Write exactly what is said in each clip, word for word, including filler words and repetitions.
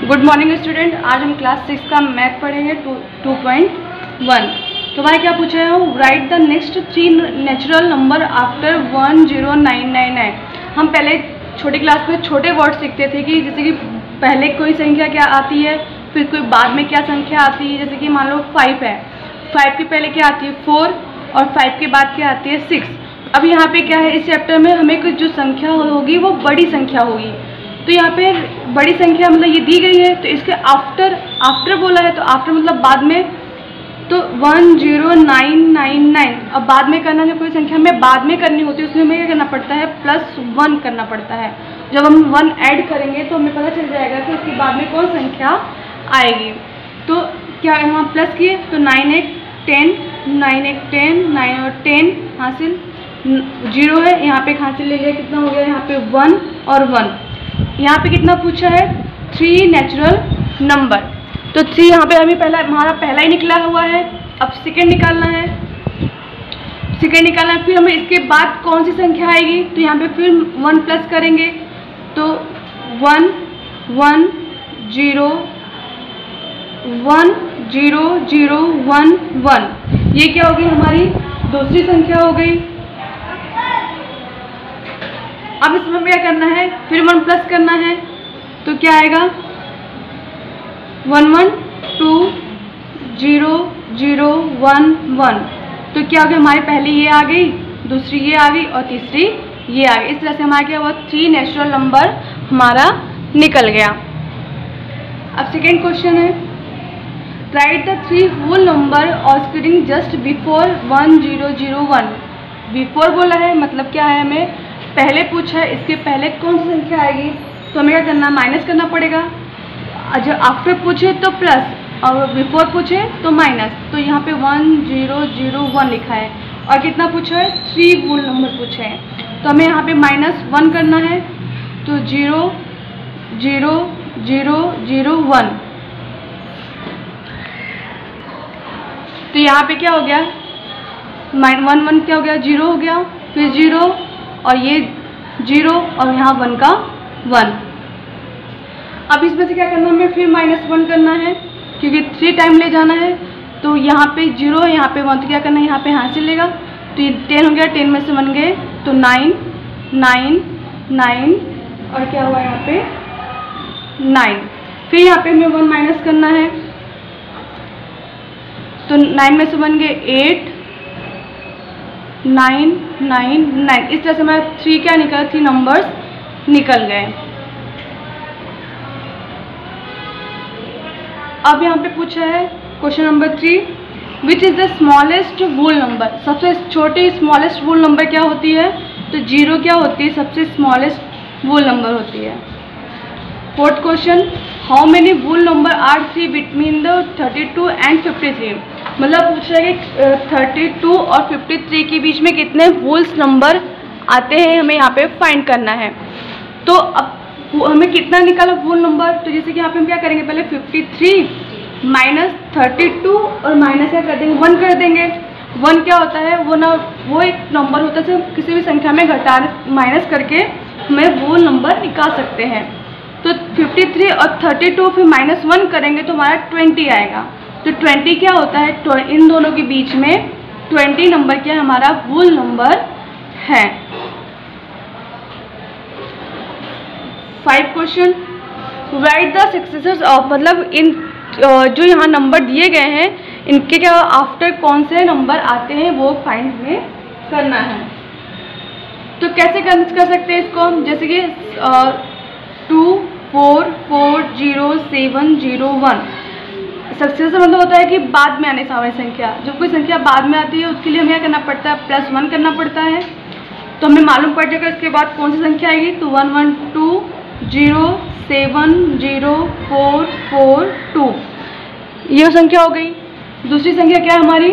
Good morning student. आज हम class six का मैथ पढ़ेंगे टू टू पॉइंट वन। तो हमारे क्या पूछा है, right the next three natural number after one zero nine nine nine. हम पहले छोटी क्लास में छोटे वर्ड सीखते थे कि जैसे कि पहले कोई संख्या क्या आती है, फिर कोई बाद में क्या संख्या आती है। जैसे कि मान लो फाइव है, फाइव के पहले क्या आती है फोर, और फाइव के बाद क्या आती है सिक्स। अब यहाँ पे क्या है, इस चैप्टर में हमें कुछ जो संख्या होगी वो बड़ी संख्या होगी। तो यहाँ पे बड़ी संख्या मतलब ये दी गई है, तो इसके आफ्टर आफ्टर बोला है, तो आफ्टर मतलब बाद में। तो one zero nine nine nine, अब बाद में करना, जब कोई संख्या हमें बाद में करनी होती है उसमें हमें क्या करना पड़ता है, प्लस वन करना पड़ता है। जब हम वन ऐड करेंगे तो हमें पता चल जाएगा कि उसके बाद में कौन संख्या आएगी। तो क्या यहाँ प्लस किए तो नाइन एक टेन, नाइन एक टेन, नाइन और टेन हासिल, जीरो है यहाँ पे हासिल ले लिया, कितना हो गया यहाँ पे वन और वन। यहाँ पे कितना पूछा है, थ्री नेचुरल नंबर। तो थ्री यहाँ पे हमें पहला हमारा पहला ही निकला हुआ है। अब सेकेंड निकालना है, सेकेंड निकालना है, फिर हमें इसके बाद कौन सी संख्या आएगी, तो यहाँ पे फिर वन प्लस करेंगे तो one one zero one zero zero one one, ये क्या होगी हमारी दूसरी संख्या हो गई। अब इसमें क्या करना है, फिर वन प्लस करना है, तो क्या आएगा one one two zero zero one one. तो क्या हो गया, हमारी पहली ये आ गई, दूसरी ये आ गई और तीसरी ये आ गई। इस तरह से हमारा क्या हुआ, थ्री नेचुरल नंबर हमारा निकल गया। अब सेकेंड क्वेश्चन है, right the three whole number occurring just before one zero zero one. Before बोला है मतलब क्या है, हमें पहले पूछा है, इसके पहले कौन सी संख्या आएगी, तो हमें क्या करना, माइनस करना पड़ेगा। जब आफ्टर पूछे तो प्लस, और बिफोर पूछे तो माइनस। तो यहाँ पे वन जीरो जीरो वन लिखा है, और कितना पूछा है, थ्री होल नंबर पूछे हैं, तो हमें यहाँ पे माइनस वन करना है। तो zero zero zero zero one, तो यहाँ पे क्या हो गया, माइन वन वन क्या हो गया, जीरो हो गया, फिर जीरो और ये जीरो और यहाँ वन का वन। अब इसमें से क्या करना है, हमें फिर माइनस वन करना है क्योंकि थ्री टाइम ले जाना है। तो यहाँ पे जीरो है, यहाँ पे वन, तो क्या करना है, यहाँ पे यहाँ से लेगा, तो ये टेन हो गया, टेन में से वन गए तो नाइन नाइन नाइन, और क्या हुआ यहाँ पे नाइन। फिर यहाँ पे हमें वन माइनस करना है, तो नाइन में से वन गए एट, नाइन नाइन नाइन। इस तरह से हमारा थ्री क्या निकला, थ्री नंबर्स निकल गए। अब यहाँ पे पूछा है question number three, which is the smallest whole number. सबसे छोटी स्मॉलेस्ट होल नंबर क्या होती है, तो जीरो क्या होती है, सबसे स्मॉलेस्ट होल नंबर होती है। Fourth question, how many whole number are three between the thirty two and fifty three. मतलब पूछ रहा है कि थर्टी टू और फिफ्टी थ्री के बीच में कितने होल्स नंबर आते हैं, हमें यहाँ पे फाइंड करना है। तो अब हमें कितना निकाला होल नंबर, तो जैसे कि यहाँ पे हम क्या करेंगे, पहले fifty three minus thirty two और माइनस क्या कर देंगे, वन कर देंगे। वन क्या होता है, वो ना वो एक नंबर होता है, किसी भी संख्या में घटा माइनस करके हमें वो नंबर निकाल सकते हैं। तो फिफ्टी थ्री और थर्टी टू फिर माइनस वन करेंगे तो हमारा ट्वेंटी आएगा। तो ट्वेंटी क्या होता है, इन दोनों के बीच में ट्वेंटी नंबर क्या हमारा होल नंबर है। Five question, write the successors of, मतलब इन जो यहाँ नंबर दिए गए हैं इनके क्या आफ्टर कौन से नंबर आते हैं वो फाइंड हमें करना है। तो कैसे कर, कर सकते हैं इसको हम, जैसे कि two four four zero seven zero one. Successor मतलब होता है कि बाद में आने वाली संख्या, जब कोई संख्या बाद में आती है उसके लिए हमें क्या करना पड़ता है, प्लस वन करना पड़ता है। तो हमें मालूम पड़ जाएगा इसके बाद कौन सी संख्या आएगी, तो one one two zero seven zero four four two, ये संख्या हो गई। दूसरी संख्या क्या है हमारी,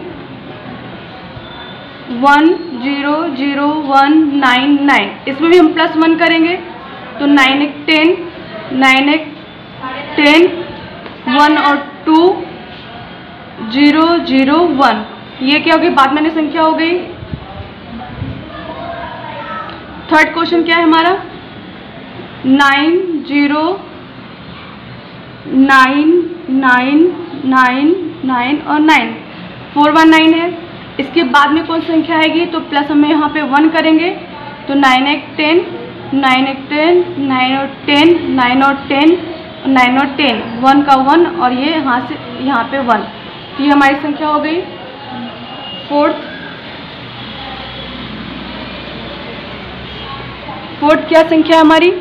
one zero zero one nine nine, इसमें भी हम प्लस वन करेंगे तो नाइन एक टेन, नाइन एक टेन, वन और टू जीरो जीरो वन, ये क्या होगी, बाद में संख्या हो गई। थर्ड क्वेश्चन क्या है हमारा, nine zero nine nine nine nine और नाइन, फोर वन नाइन है। इसके बाद में कौन सी संख्या आएगी, तो प्लस हम यहाँ पे वन करेंगे तो नाइन एक टेन, नाइन एक टेन, नाइन और टेन, नाइन और टेन, नाइन और टेन, वन का वन और ये यहाँ से यहाँ पे वन, तो ये हमारी संख्या हो गई फोर्थ। फोर्थ क्या संख्या है हमारी,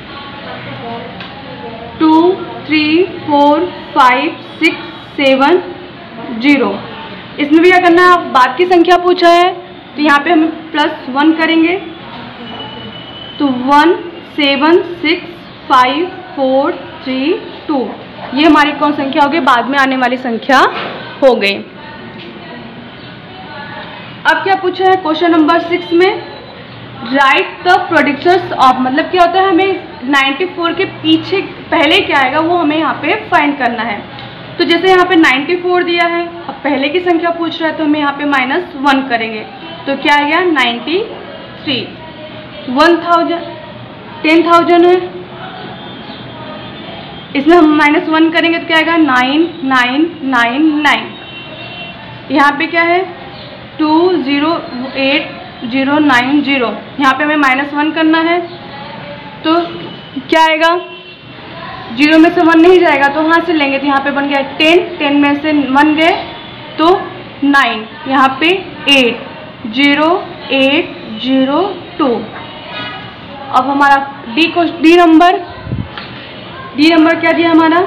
two three four five six seven zero. इसमें भी क्या करना है, बाद की संख्या पूछा है तो यहाँ पे हम प्लस वन करेंगे तो one seven six five four three two, ये हमारी कौन संख्या हो गई, बाद में आने वाली संख्या हो गई। अब क्या पूछा है क्वेश्चन नंबर सिक्स में, राइट द प्रोडिक्टर्स ऑफ, मतलब क्या होता है हमें नाइन्टी फोर के पीछे पहले क्या आएगा वो हमें यहाँ पे फाइंड करना है। तो जैसे यहाँ पे नाइन्टी फोर दिया है, अब पहले की संख्या पूछ रहा है तो हमें यहाँ पे माइनस वन करेंगे तो क्या आ गया ninety three. One thousand ten thousand है, इसमें हम माइनस वन करेंगे तो क्या आएगा नाइन नाइन नाइन नाइन। यहाँ पे क्या है two zero eight zero nine zero, यहाँ पे हमें माइनस वन करना है तो क्या आएगा, जीरो में से वन नहीं जाएगा तो यहाँ से लेंगे तो यहाँ पे बन गया टेन, टेन में से वन गए तो नाइन, यहाँ पे eight zero eight zero two. अब हमारा डी को डी नंबर डी नंबर क्या दिया हमारा,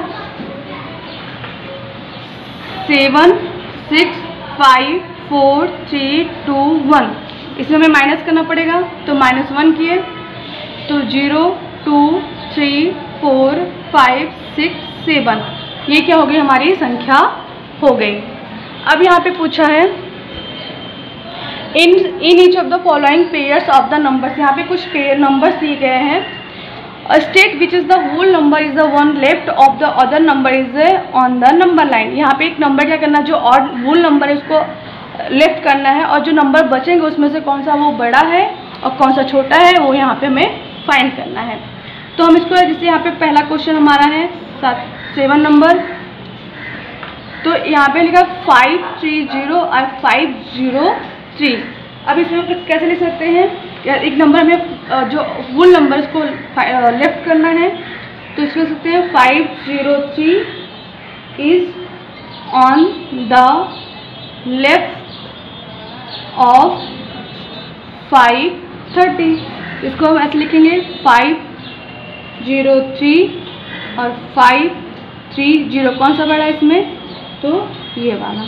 seven six five four three two one, इसमें हमें माइनस करना पड़ेगा तो माइनस वन किए तो zero two three four five six seven, ये क्या हो गई हमारी संख्या हो गई। अब यहाँ पे पूछा है in in each of the following pairs of the numbers, यहाँ पे कुछ पेयर नंबर्स दिए गए हैं। State which is the whole number is the one left of the other number is on the number line. यहाँ पे एक number क्या करना, जो और होल नंबर है उसको लेफ्ट करना है और जो नंबर बचेंगे उसमें से कौन सा वो बड़ा है और कौन सा छोटा है वो यहाँ पे हमें फाइंड करना है। तो हम इसको जैसे यहाँ पे पहला क्वेश्चन हमारा है सात सेवन नंबर, तो यहाँ पे लिखा फाइव थ्री जीरो और फाइव जीरो थ्री। अब इसमें कुछ कैसे लिख सकते हैं, एक नंबर हमें जो होल नंबर इसको लेफ्ट करना है तो इसको लिख सकते हैं five zero three is on the left of five thirty. इसको हम ऐसे लिखेंगे फाइव जीरो थ्री और फाइव थ्री जीरो, कौन सा बड़ा है इसमें, तो ये वाला।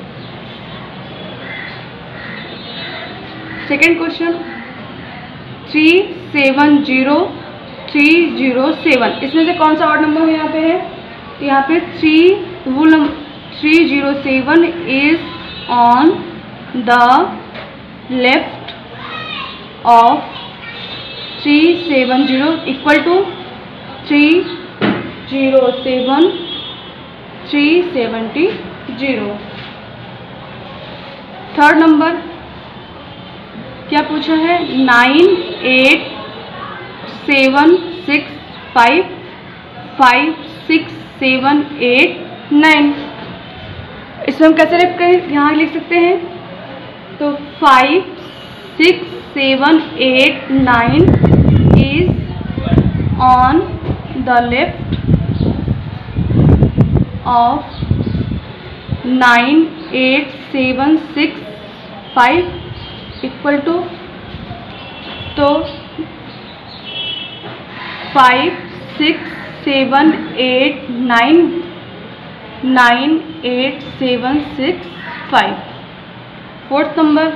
Second question three seven zero three zero seven, इसमें से कौन सा ऑड नंबर यहाँ पे है, तो यहाँ पे थ्री वो number three zero seven is on the left of three seven zero equal to three zero seven three seventy zero. Third number क्या पूछा है, nine eight seven six five five six seven eight nine. इसमें हम कैसे लिख करें, यहाँ लिख सकते हैं तो five six seven eight nine is on the left of nine eight seven six five equal to, तो five six seven eight nine nine eight seven six five. Fourth number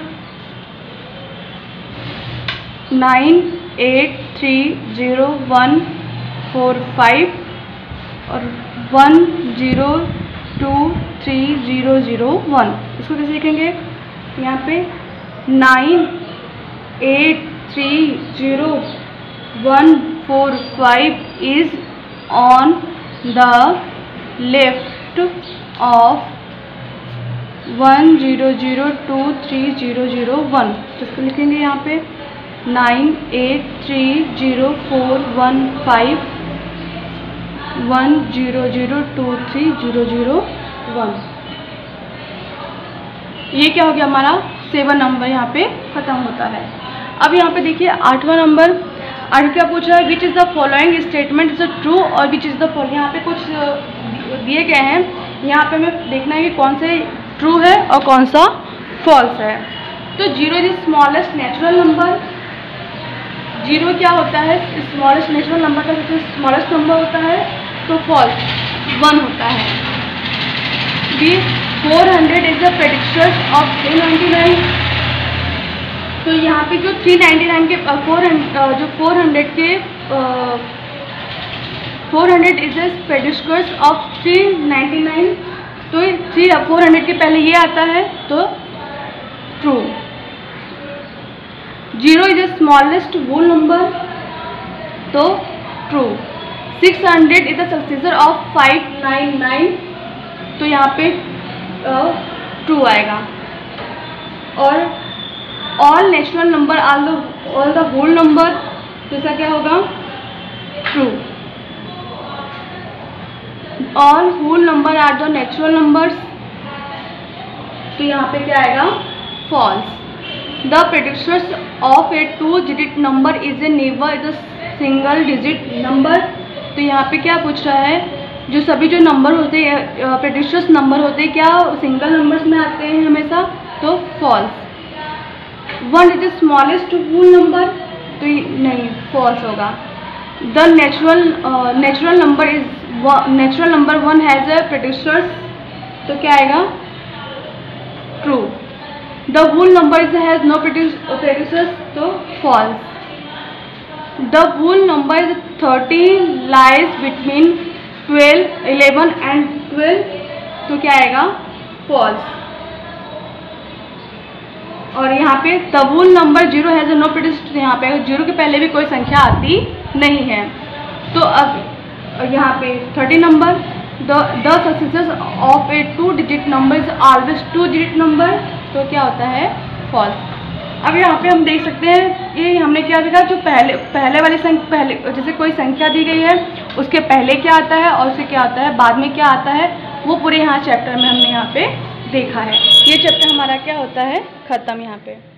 nine eight three zero one four five और one zero two three zero zero one, इसको कैसे लिखेंगे, यहाँ पे nine eight three zero one four five is on the left of one zero zero two three zero zero one, तो इसको लिखेंगे यहाँ पे nine eight three zero four one five one zero zero two three zero zero one. ये क्या हो गया हमारा सेवन नंबर यहाँ पे ख़त्म होता है। अब यहाँ पे देखिए आठवां नंबर, आगे क्या पूछ रहा है, which is the following statement is true और विच इज़ द फॉलोइंग। यहाँ पे कुछ दिए गए हैं, यहाँ पे हमें देखना है कि कौन से ट्रू है और कौन सा फॉल्स है। तो zero is smallest natural number, zero क्या होता है स्मॉलेस्ट नेचुरल नंबर का सबसे स्मॉलेस्ट नंबर होता है, तो फॉल्स वन होता है। B four hundred is the predecessors of three ninety nine. तो यहाँ पे जो थ्री नाइन्टी नाइन के फोर जो फोर हंड्रेड के four hundred is the predecessors of three ninety nine, तो थ्री फोर हंड्रेड के पहले ये आता है तो true. Zero is the smallest whole number, तो true. Six hundred is the successor of five nine nine, तो यहाँ पे ट्रू आएगा। और all natural number are the all the whole number, तो इसका क्या होगा true. All whole number are the natural numbers, तो यहाँ पे क्या आएगा false. The predecessors of a two digit number is a never is a single digit number, तो यहाँ पे क्या पूछ रहा है, जो सभी जो नंबर होते हैं प्रेडिक्शंस नंबर होते हैं क्या सिंगल नंबर्स में आते हैं हमेशा, तो false. One is the smallest whole number, तो नहीं फॉल्स होगा। The natural natural number is natural number one has a predecessors, तो क्या आएगा true. The whole number is has no predecessors, तो false. The whole number is thirteen lies between twelve eleven and twelve, तो क्या आएगा false. और यहाँ पे the whole number zero has no predecessors, यहाँ पे जीरो के पहले भी कोई संख्या आती नहीं है। तो अब यहाँ पे thirty number, the the successor of a two digit number is always two digit number, तो क्या होता है फॉल्स। अब यहाँ पे हम देख सकते हैं ये हमने क्या देखा, जो पहले पहले वाली संख्या पहले जैसे कोई संख्या दी गई है उसके पहले क्या आता है और उससे क्या आता है बाद में क्या आता है, वो पूरे यहाँ चैप्टर में हमने यहाँ पे देखा है। ये चैप्टर हमारा क्या होता है ख़त्म यहाँ पे।